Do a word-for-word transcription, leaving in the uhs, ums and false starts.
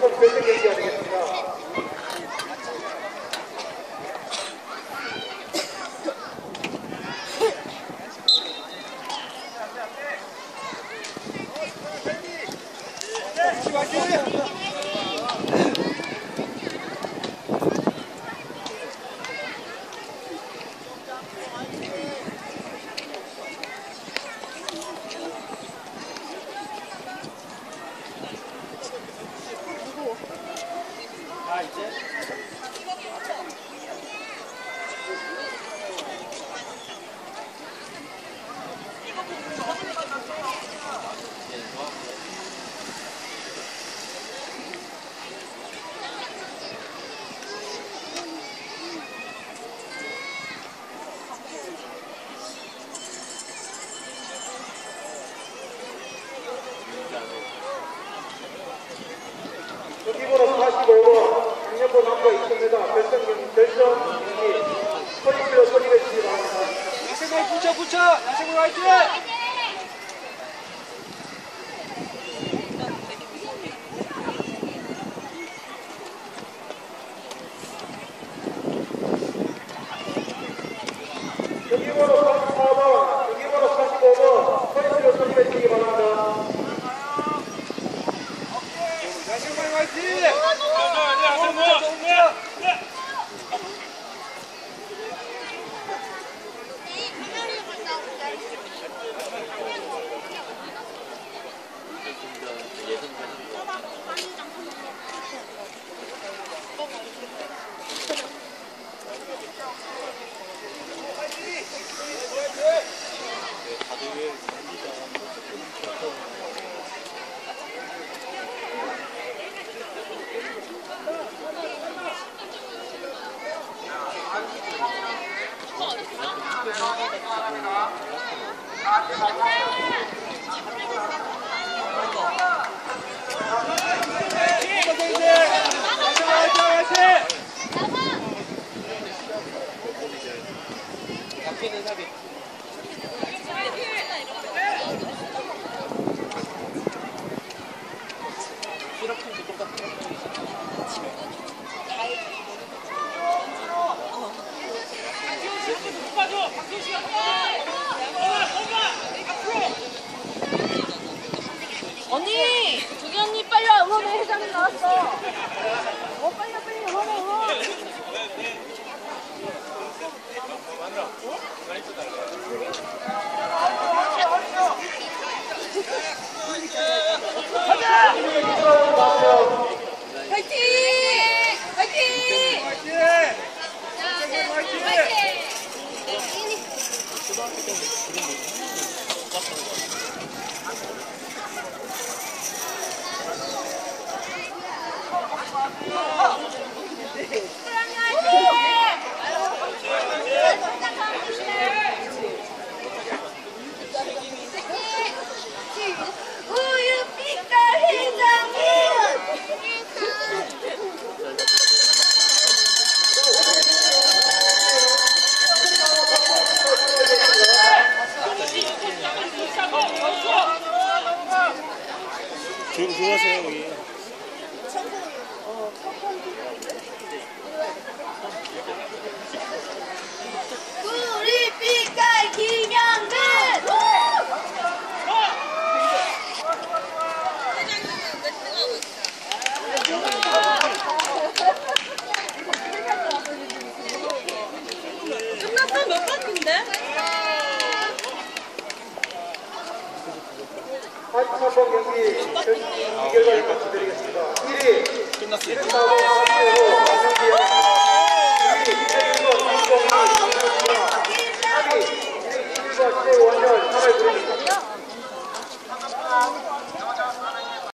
이번 결승 경기가 되겠습니다. 여기번호 사십오 번 강력호 남과 있습니다. 결승 경기 결승 경기 허리필러 소리해 주시기 바랍니다. 양생물 붙여 붙여! 양생물 화이팅! 여기번호 사십사 번 여기번호 사십오 번 허리필러 소리해 주시기 바랍니다. 양생물 화이팅! 양생물! 잡히는 사비. 시럽팀도 똑같아. 언니! 조기 언니 빨리 와. 응원회 회장님 나왔어. 어 빨리 와 빨리 응원해 응원. 화이팅! 화이팅! 우유 빛깔 회장님! 조, 좋아하세요 여기. 우리 빛깔 김영근! 끝났어? 몇 바퀴인데? 사십사 번 경기 결승